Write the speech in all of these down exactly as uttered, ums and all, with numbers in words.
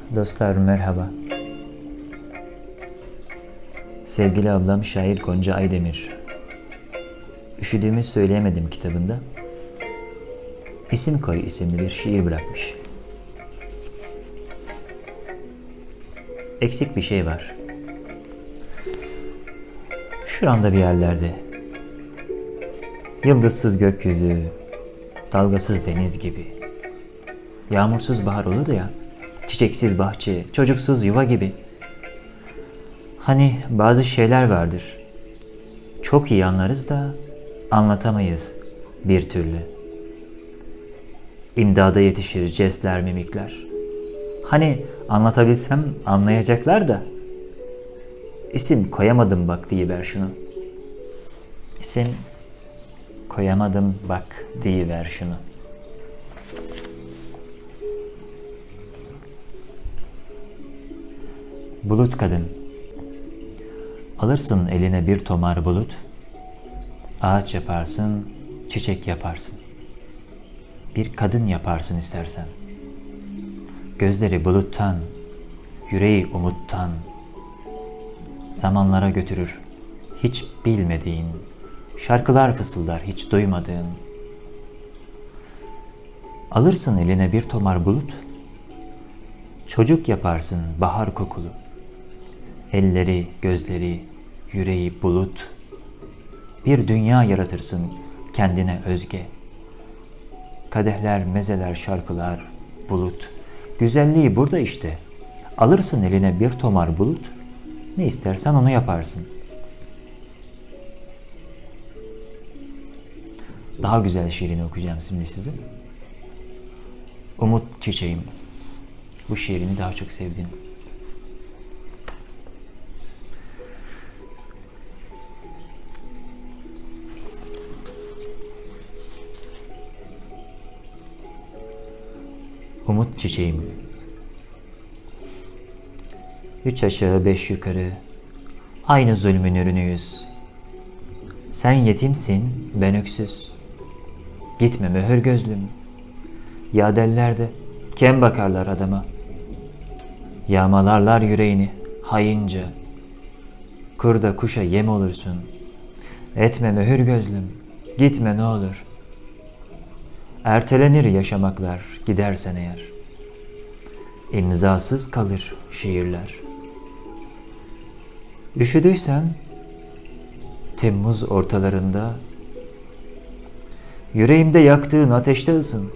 Dostlar merhaba. Sevgili ablam şair Gonca Aydemir, Üşüdüğümü Söyleyemedim kitabında İsim Koy isimli bir şiir bırakmış. Eksik bir şey var. Şuranda bir yerlerde. Yıldızsız gökyüzü, dalgasız deniz gibi. Yağmursuz bahar olur ya, çiçeksiz bahçe, çocuksuz yuva gibi. Hani bazı şeyler vardır. Çok iyi anlarız da anlatamayız bir türlü. İmdada yetişir jestler, mimikler. Hani anlatabilsem anlayacaklar da isim koyamadım bak deyiver şunu. İsim koyamadım bak deyiver şunu. Bulut kadın. Alırsın eline bir tomar bulut, ağaç yaparsın, çiçek yaparsın. Bir kadın yaparsın istersen. Gözleri buluttan, yüreği umuttan, zamanlara götürür hiç bilmediğin, şarkılar fısıldar hiç duymadığın. Alırsın eline bir tomar bulut, çocuk yaparsın bahar kokulu. Elleri, gözleri, yüreği bulut, bir dünya yaratırsın kendine özge. Kadehler, mezeler, şarkılar, bulut. Güzelliği burada işte. Alırsın eline bir tomar bulut, ne istersen onu yaparsın. Daha güzel şiirini okuyacağım şimdi size. Umut Çiçeğim. Bu şiirini daha çok sevdim. Umut çiçeğim. Üç aşağı beş yukarı, aynı zulmün ürünüyüz. Sen yetimsin, ben öksüz. Gitme mühür gözlüm. Yadellerde kem bakarlar adama. Yağmalarlar yüreğini hayince. Kurda kuşa yem olursun. Etme mühür gözlüm, gitme ne olur. Ertelenir yaşamaklar gidersen eğer. İmzasız kalır şiirler. Üşüdüysen Temmuz ortalarında yüreğimde yaktığın ateşte ısın.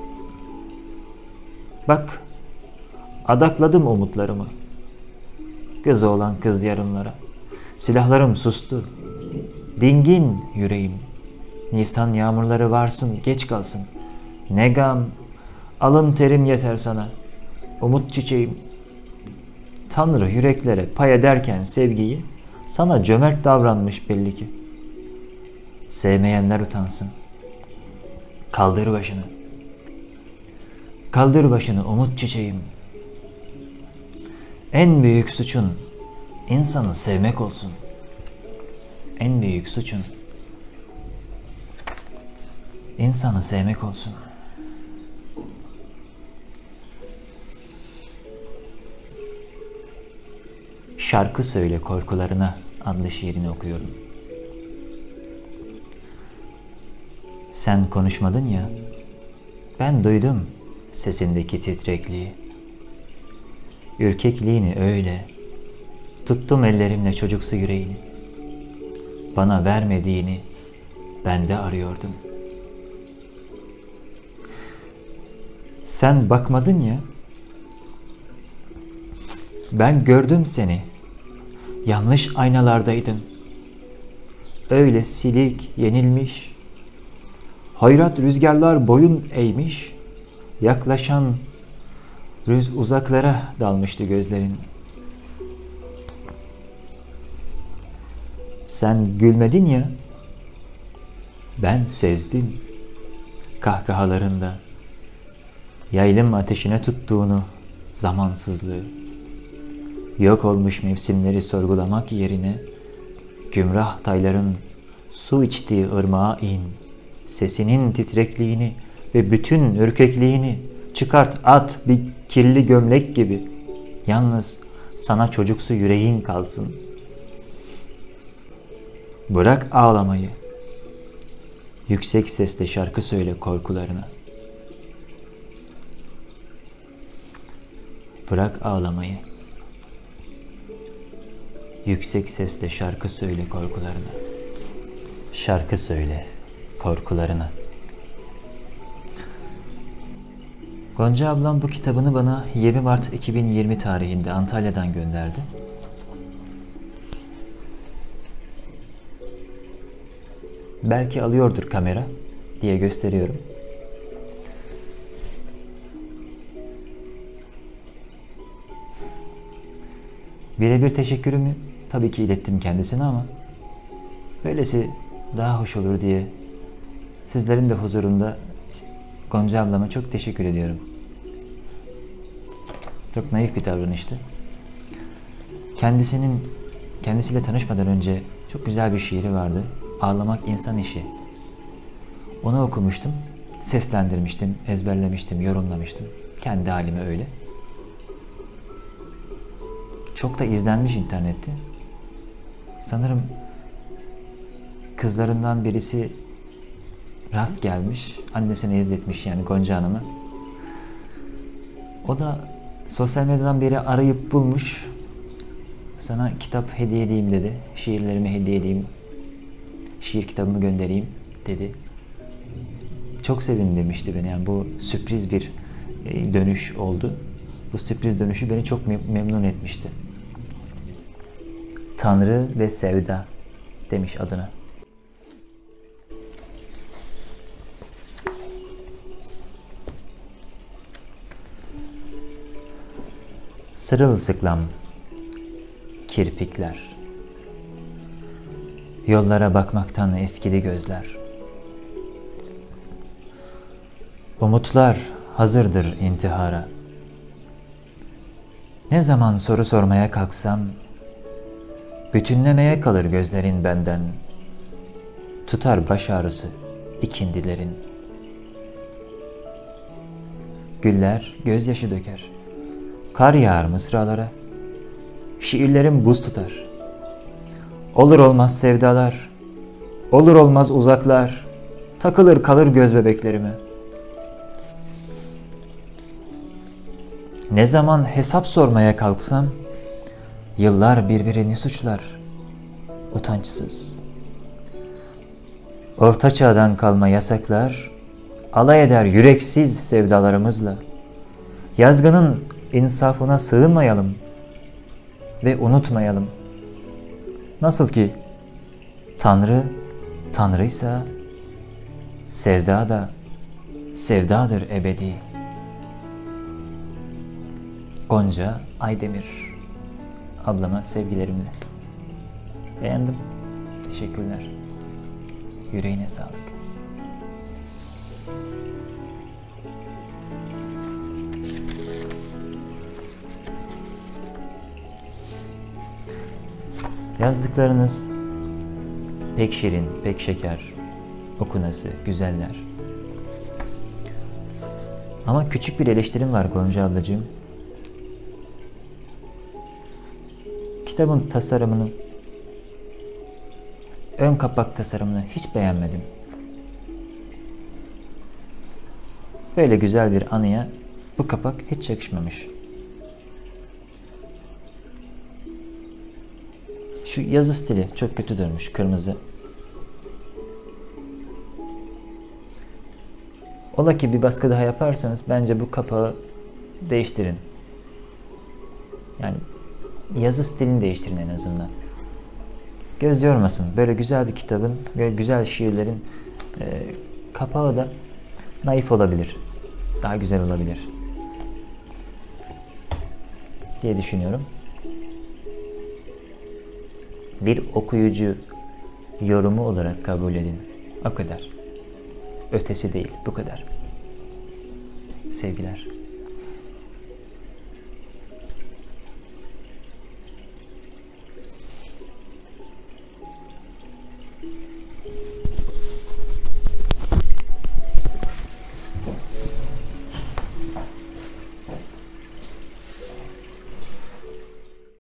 Bak, adakladım umutlarımı. Kız oğlan kız yarınlara. Silahlarım sustu. Dingin yüreğim. Nisan yağmurları varsın, geç kalsın. Ne gam, alın terim yeter sana. Umut çiçeğim. Tanrı yüreklere pay ederken sevgiyi sana cömert davranmış belli ki. Sevmeyenler utansın. Kaldır başını. Kaldır başını umut çiçeğim. En büyük suçun insanı sevmek olsun. En büyük suçun insanı sevmek olsun. Şarkı Söyle Korkularına adlı şiirini okuyorum. Sen konuşmadın ya, ben duydum sesindeki titrekliği. Ürkekliğini öyle, tuttum ellerimle çocuksu yüreğini. Bana vermediğini ben de arıyordum. Sen bakmadın ya, ben gördüm seni. Yanlış aynalardaydın. Öyle silik, yenilmiş. Hayrat rüzgarlar boyun eğmiş. Yaklaşan rüz uzaklara dalmıştı gözlerin. Sen gülmedin ya, ben sezdim kahkahalarında. Yaylım ateşine tuttuğunu, zamansızlığı. Yok olmuş mevsimleri sorgulamak yerine gümrah tayların su içtiği ırmağa in. Sesinin titrekliğini ve bütün ürkekliğini çıkart at bir kirli gömlek gibi. Yalnız sana çocuksu yüreğin kalsın. Bırak ağlamayı. Yüksek sesle şarkı söyle korkularına. Bırak ağlamayı. Yüksek sesle şarkı söyle korkularına. Şarkı söyle korkularına. Gonca ablam bu kitabını bana yirmi Mart iki bin yirmi tarihinde Antalya'dan gönderdi. Belki alıyordur kamera diye gösteriyorum. Birebir teşekkürümü tabii ki ilettim kendisine ama böylesi daha hoş olur diye sizlerin de huzurunda Gonca ablama çok teşekkür ediyorum. Çok naif bir davranıştı. Kendisinin kendisiyle tanışmadan önce çok güzel bir şiiri vardı. Ağlamak insan işi. Onu okumuştum, seslendirmiştim, ezberlemiştim, yorumlamıştım. Kendi halime öyle. Çok da izlenmiş internette. Sanırım kızlarından birisi rast gelmiş, annesine izletmiş yani Gonca Hanım'a. O da sosyal medyadan biri arayıp bulmuş. Sana kitap hediye edeyim dedi. Şiirlerimi hediye edeyim. Şiir kitabımı göndereyim dedi. Çok sevindirmişti beni. Yani bu sürpriz bir dönüş oldu. Bu sürpriz dönüşü beni çok memnun etmişti. Tanrı ve Sevda demiş adına. Sırılsıklam kirpikler, yollara bakmaktan eskidi gözler. Umutlar hazırdır intihara. Ne zaman soru sormaya kalksam, bütünlemeye kalır gözlerin benden. Tutar baş ağrısı ikindilerin. Güller gözyaşı döker. Kar yağar mısralara. Şiirlerim buz tutar. Olur olmaz sevdalar, olur olmaz uzaklar, takılır kalır göz bebeklerime. Ne zaman hesap sormaya kalksam, yıllar birbirini suçlar, utançsız. Orta çağdan kalma yasaklar, alay eder yüreksiz sevdalarımızla. Yazgının insafına sığınmayalım ve unutmayalım. Nasıl ki Tanrı Tanrıysa, sevda da sevdadır ebedi. Gonca Aydemir ablama sevgilerimle. Beğendim. Teşekkürler. Yüreğine sağlık. Yazdıklarınız pek şirin, pek şeker, okunası, güzeller. Ama küçük bir eleştirim var Gonca ablacığım. Kitabın tasarımını, ön kapak tasarımını hiç beğenmedim. Böyle güzel bir anıya bu kapak hiç yakışmamış. Şu yazı stili çok kötü durmuş, kırmızı. Ola ki bir baskı daha yaparsanız bence bu kapağı değiştirin. Yani yazı stilini değiştirin en azından. Göz yormasın. Böyle güzel bir kitabın, böyle güzel şiirlerin e, kapağı da naif olabilir. Daha güzel olabilir diye düşünüyorum. Bir okuyucu yorumu olarak kabul edin. O kadar. Ötesi değil. Bu kadar. Sevgiler.